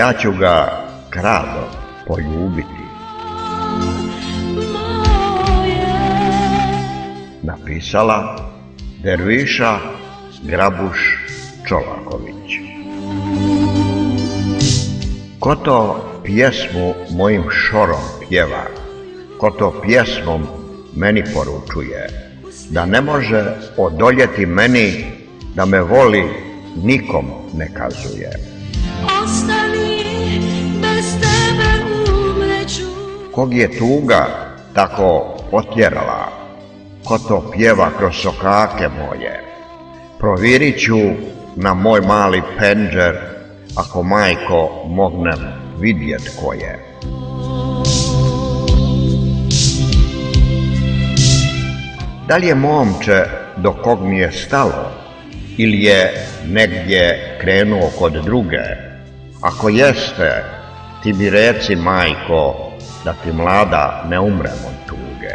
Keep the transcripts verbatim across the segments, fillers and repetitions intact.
ja ću ga krado poljubiti. Napisala Derviša Grabuš Čolaković. Ko to pjesmu mojim šorom pjeva, ko to pjesmom meni poručuje, da ne može odoljeti meni, da me voli nikom ne kazuje. Ostani, bez tebe umreću. Kog je tuga tako otjerala, ko to pjeva kroz sokake moje, provirit ću na moj mali pendžer, ako majko mognem vidjet ko je. Da li je momče do kog mi je stalo, ili je negdje krenuo kod druge? Ako jeste, ti mi reci, majko, da ti mlada ne umrem od tuge.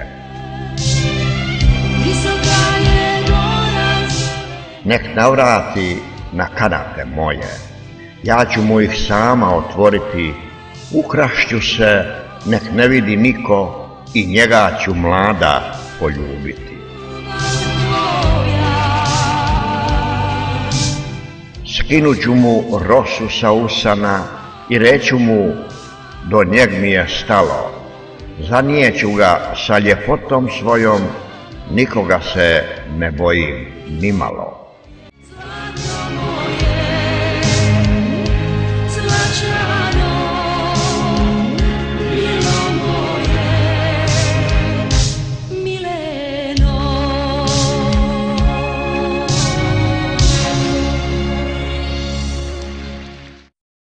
Nek navrati na kanate moje, ja ću mu ih sama otvoriti, ukrašću se, nek ne vidi niko, i njega ću mlada poljubiti. Skinut ću mu rosu sa usana i reću mu, do njeg mi je stalo, zanijeću ga sa ljepotom svojom, nikoga se ne bojim nimalo.